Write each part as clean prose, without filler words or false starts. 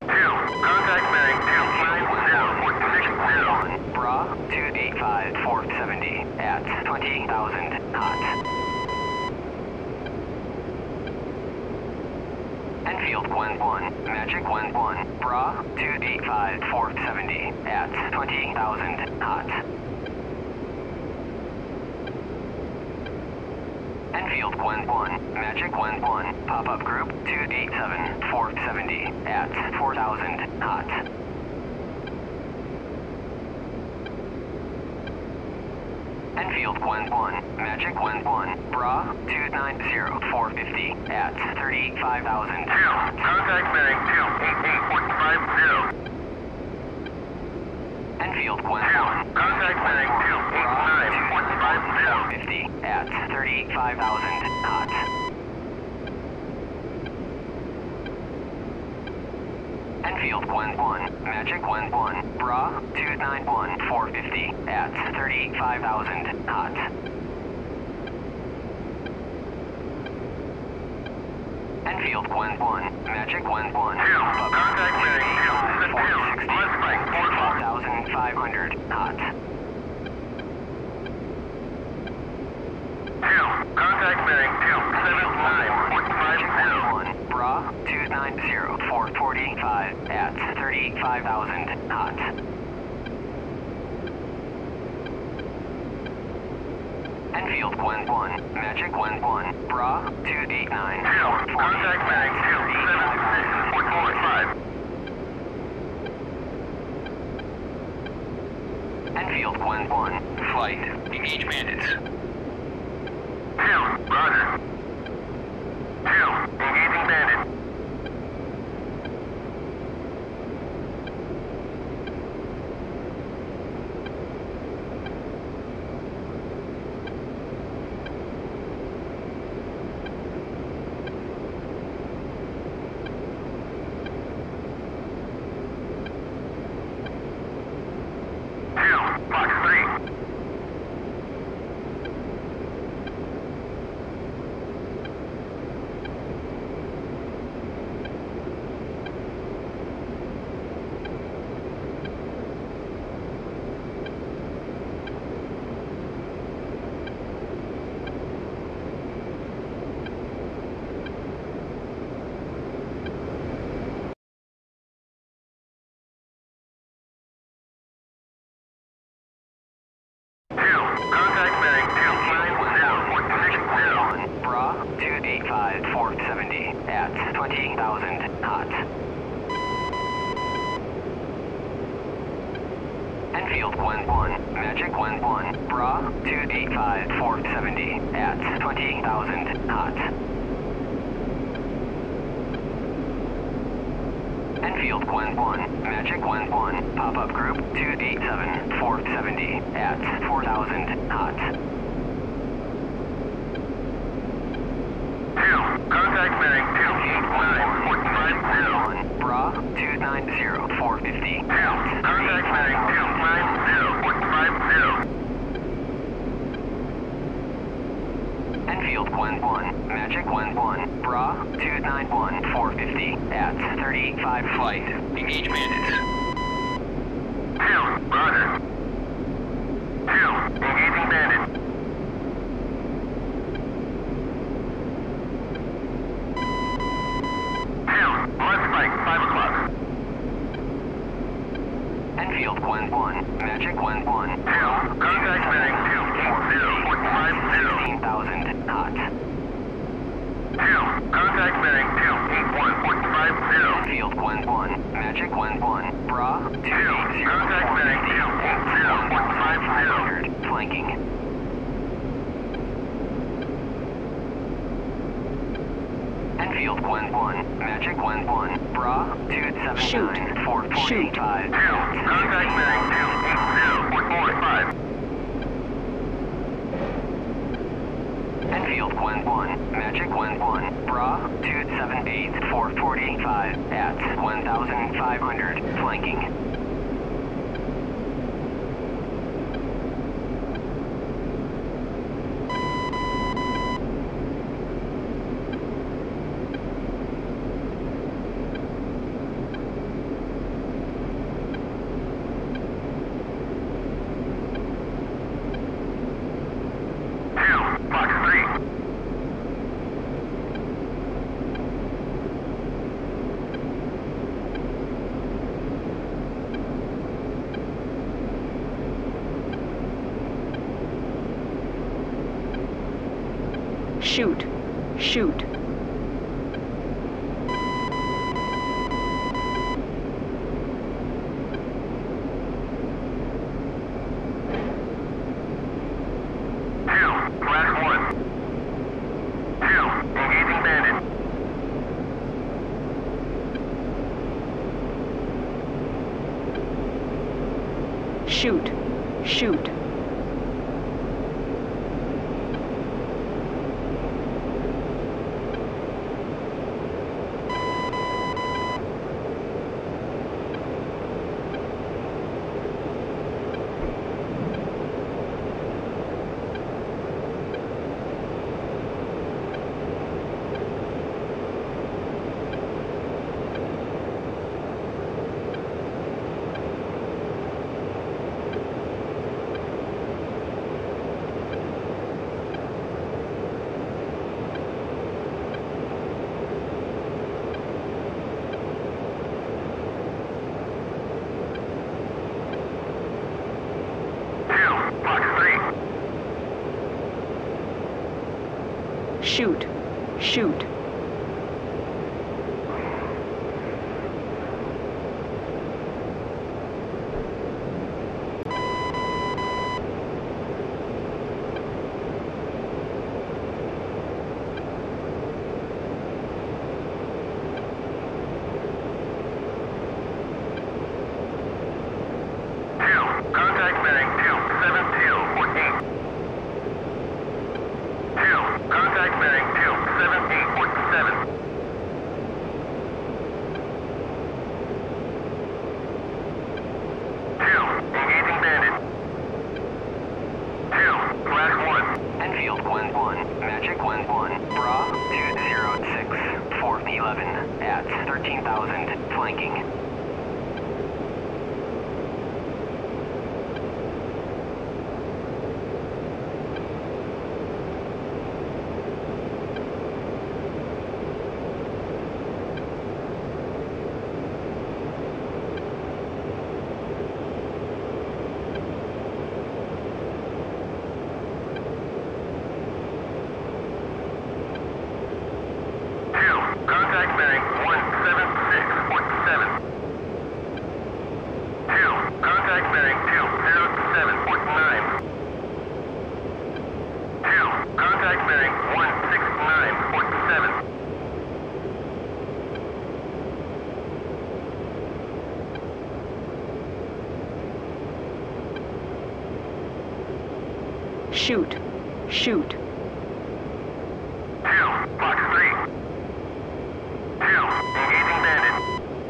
Contact bearing 290.46. Bra 285 470 at 20,000 knots. Enfield 11, Magic 11, Bra 285 470 at 20,000 knots. Enfield 11, Magic 11, pop-up group 287 470 at 4,000 knots. Enfield 11, Magic 11, Bra 290 450 at 35,000 knots. Contact bearing 288.50. Enfield 11, Contact bearing 289.50. 450 at 35,000 knots. Enfield 11, Magic 11, Bra 291 450 at 35,000 knots. Enfield 11, Magic 11, Contact bearing 4,500 knots. Contact bearing 279.50. Bra 290 445 at 35,000 knots. Enfield 11, Magic 11, Bra 289 Contact bearing 276.45. Enfield 11, flight, engage bandits. Roger. Engaging bandit. Box 3. Contact bearing 290.60. Bra 285 470 at 20,000 knots. Enfield 11, Magic 11, Bra 285 470 at 20,000 knots. Enfield 11, Magic 11, pop-up group 287 470 at 4,000 knots. Contact bearing 289.50. Bra 290 450 Contact bearing 290.50. Enfield 11, Magic 11, Bra 291 450 at 35 flight, engage bandits. Roger. Engaging bandit. Mud spike, 5 o'clock. Enfield 11, Magic 11, Contact bearing 280.50. 16,000 knots. Contact bearing 281.50. Enfield 11, Magic 11, Bra 280 Contact bearing 280.50. flanking. Enfield 11, Magic 11, Bra 279 445. Contact bearing 280.45. Enfield 11, Magic 11, Bra 278 445 at 1,500 flanking. Shoot. Shoot. Shoot. Shoot. Shoot. Shoot. Contact bearing 27214. 2. Contact bearing 27847. 2. Engaging bandit. 2. Flash 1. Enfield 1-1, Magic 1-1, Bra 206, 411, at 13,000, flanking. Contact bearing 17647. 2. Contact bearing 20749. 2. Contact bearing 16947. Shoot. Shoot. 2. Fox 3. 2. Engaging bandit.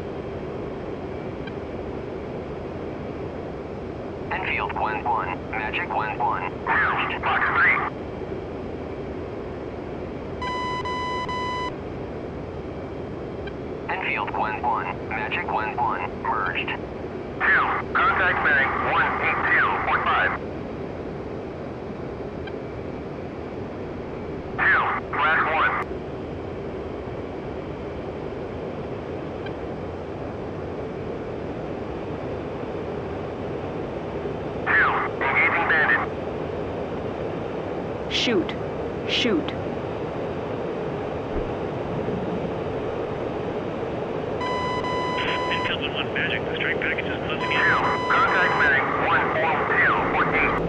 Enfield 1-1, Magic 1-1, 2. Fox 3. 2. Enfield 1-1, Magic 1-1, merged. 2. Contact bearing 18245. 2. Flash 1. 2. Engaging bandit. Shoot. Shoot. Intel 1-1 Magic, the strike package is closing 2. in. Contact bearing 14214.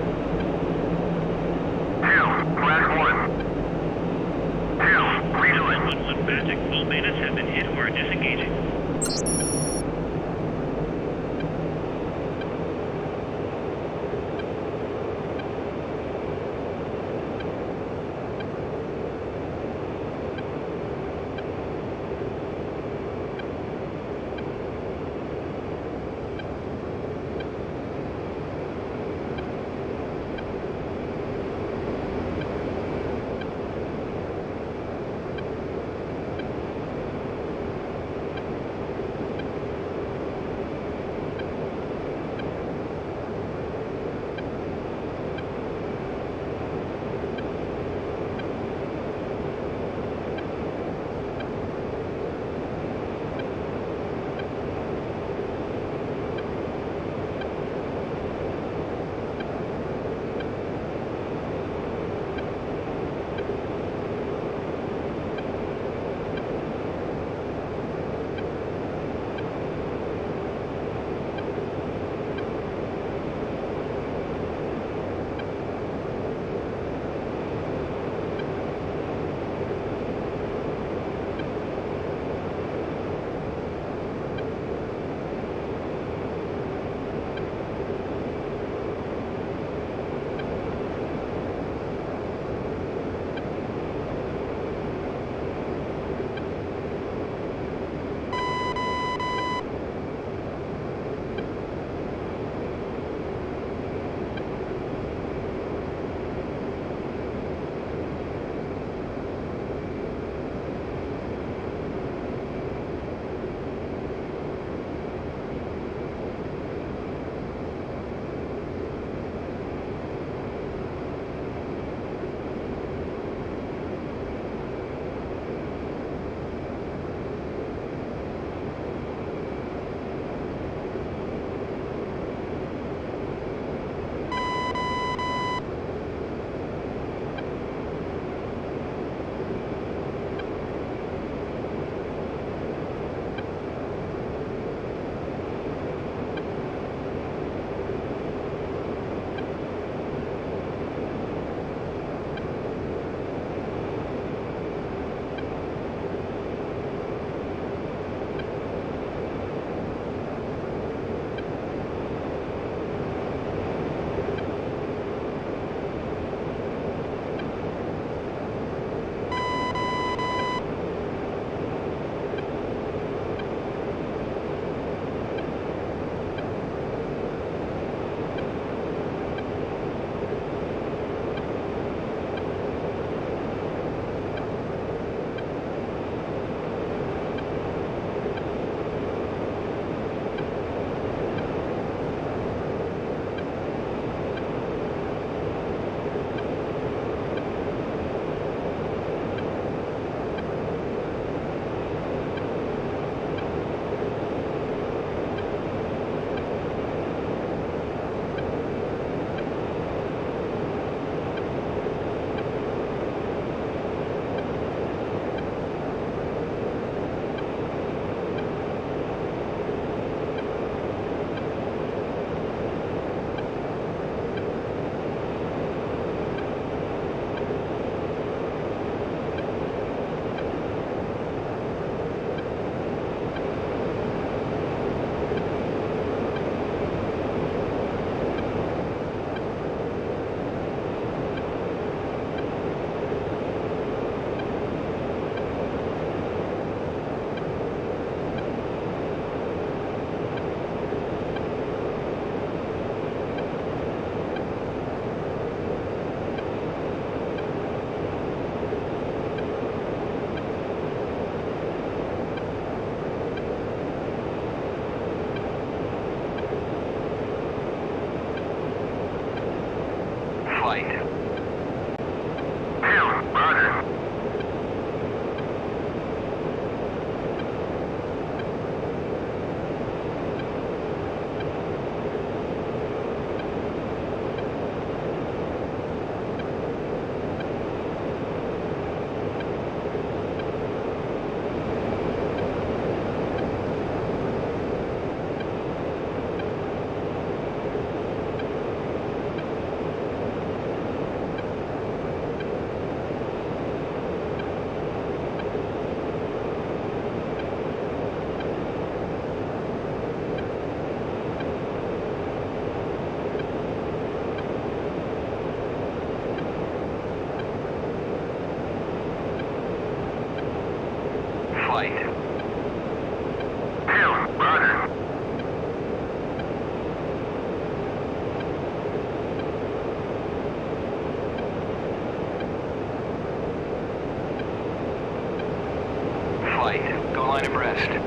2. Flash 1. 2. Rejoin. 1-1 Magic, all bandits have been hit or are disengaging. Flight, go line abreast. 2,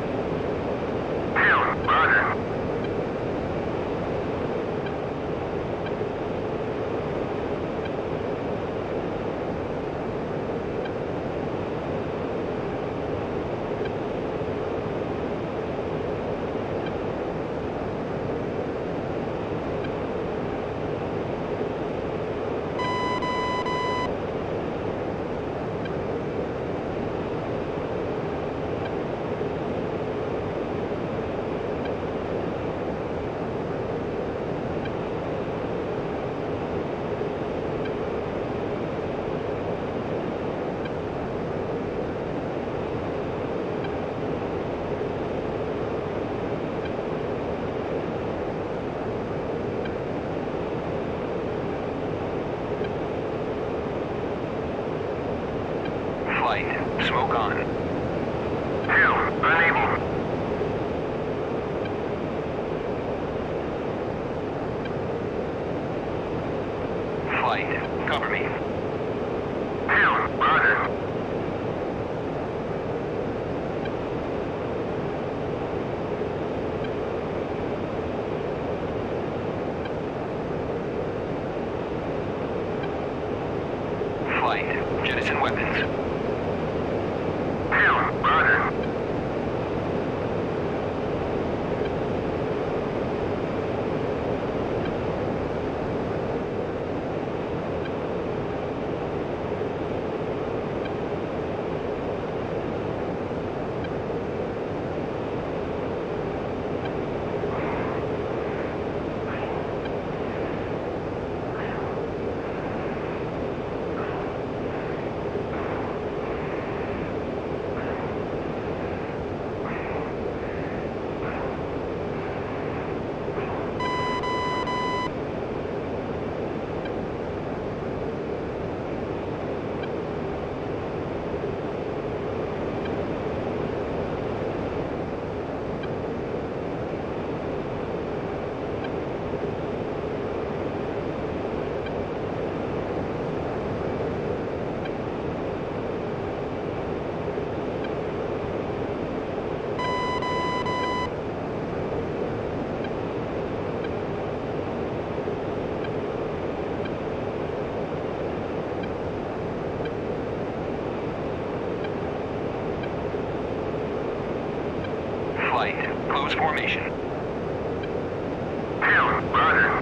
roger. Flight, smoke on. 2, unable. Flight, cover me. 2, roger. Flight, jettison weapons. 2, roger. Flight, close formation. 2, roger.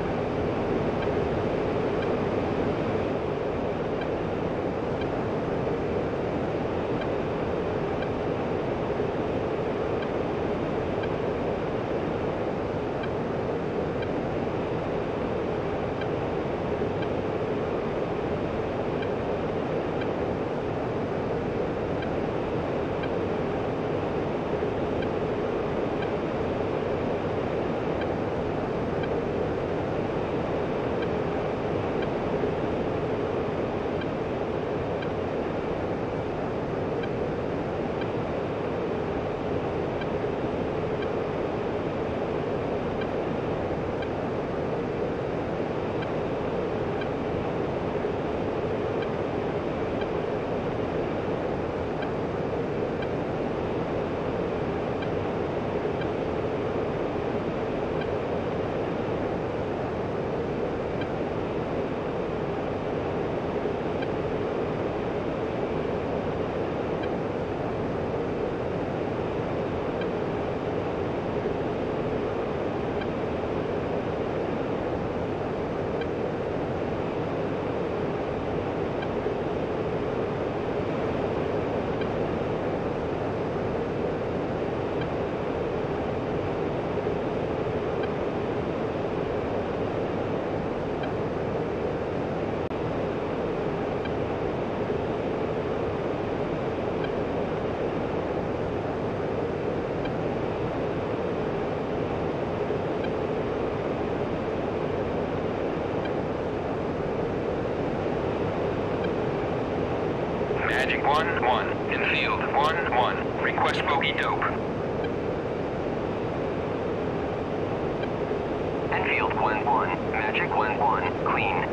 Magic 1-1, in field 1-1, request bogey dope. Enfield 1-1, Magic 1-1, clean.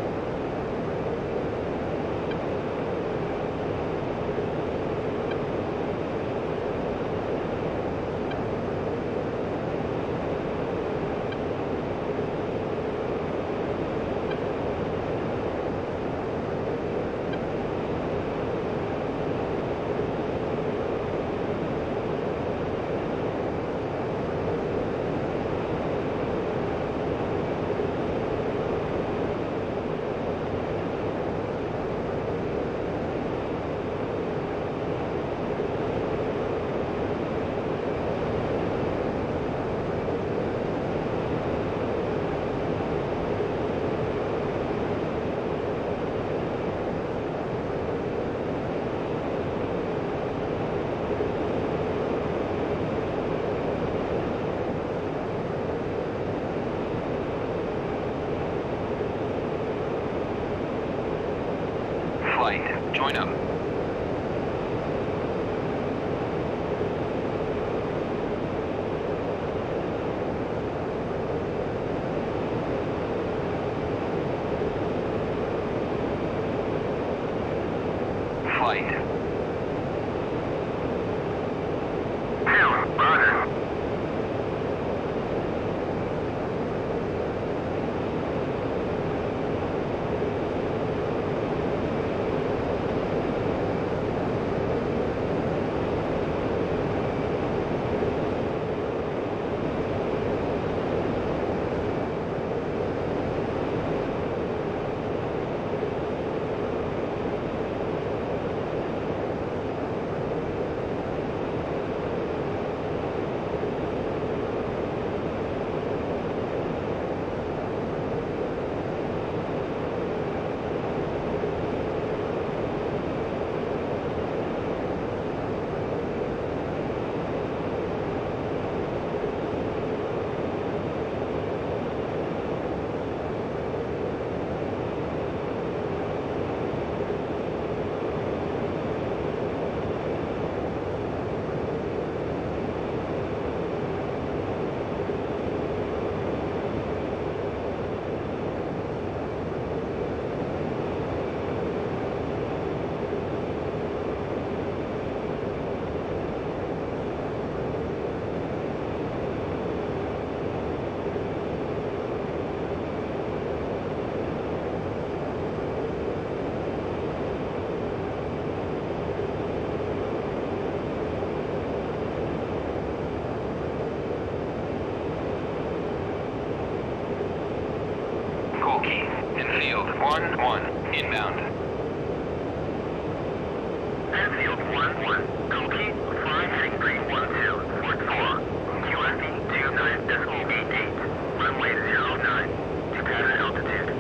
Flight. Join up. Flight. Pound, roger. Infield 1-1, inbound. Enfield 1-1. Cookie, fly heading 312, Fort 4. QFE 29.88. Runway 09. To pattern altitude.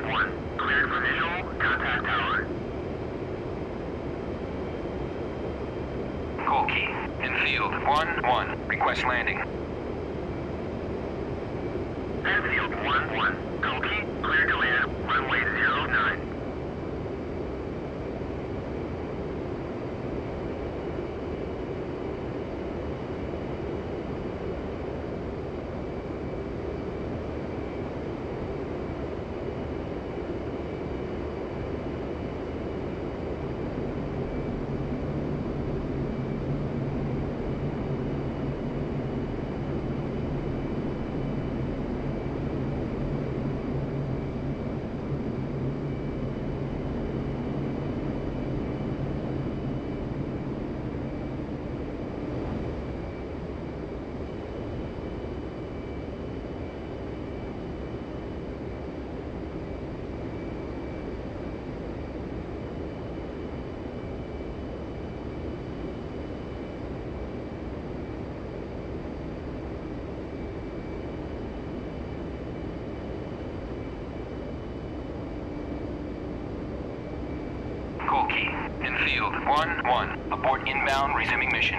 1-1. Cleared for visual. Contact tower. Call key. Infield 1-1. Request landing. Enfield 1-1. Call key. Cleared to land. Runway 09. Call key. Infield 1-1. Abort inbound, resuming mission.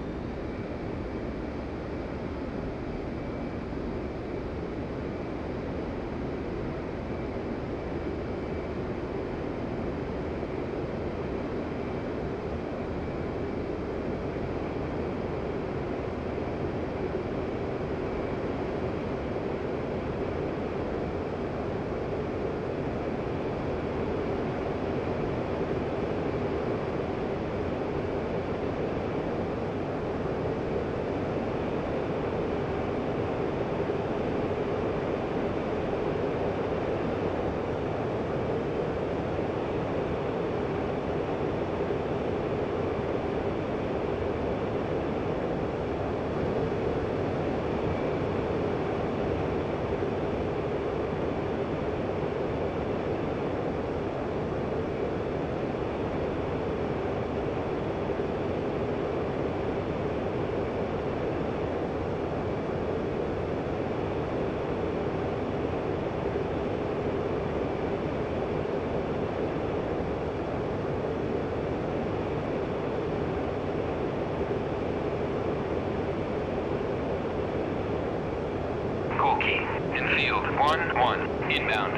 Call key. Infield 1-1. Inbound.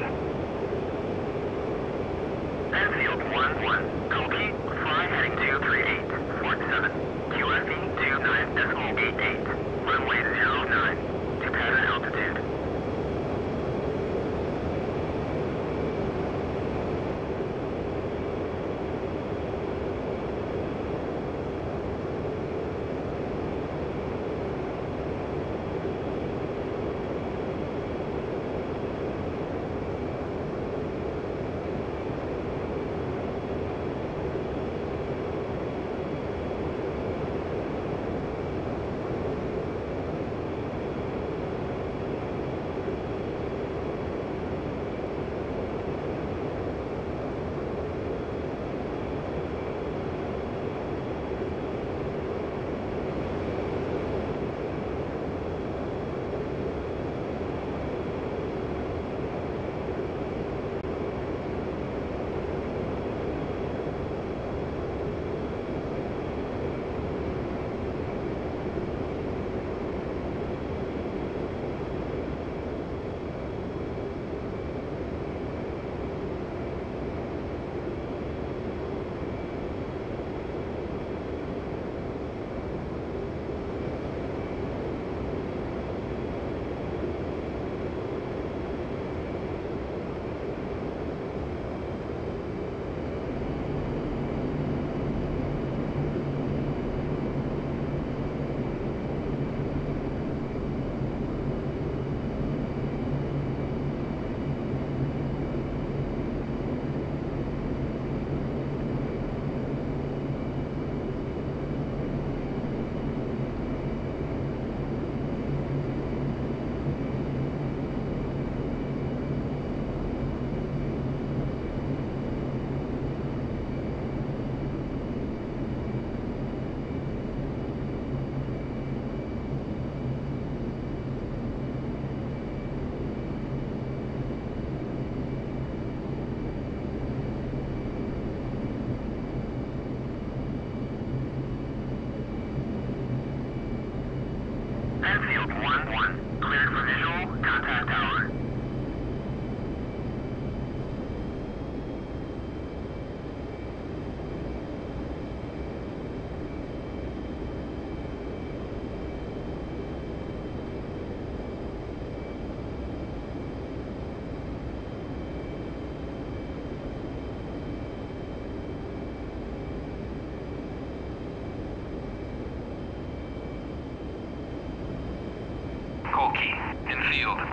Enfield 1-1. Call key. Fly heading 238. Fort 7. QFE 29.88. Runway 09. To pattern altitude.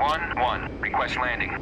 1-1. Request landing.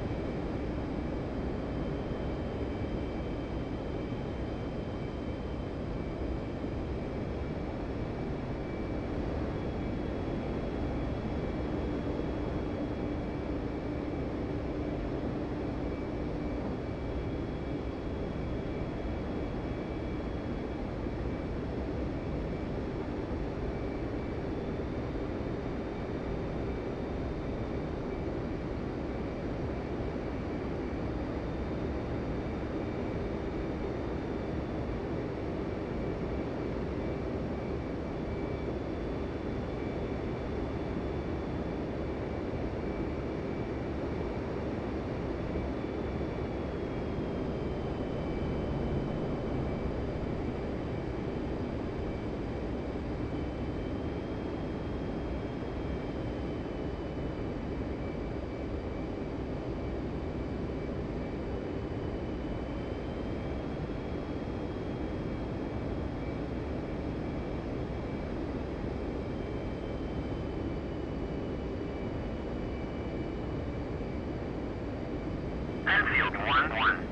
Enfield 1-1.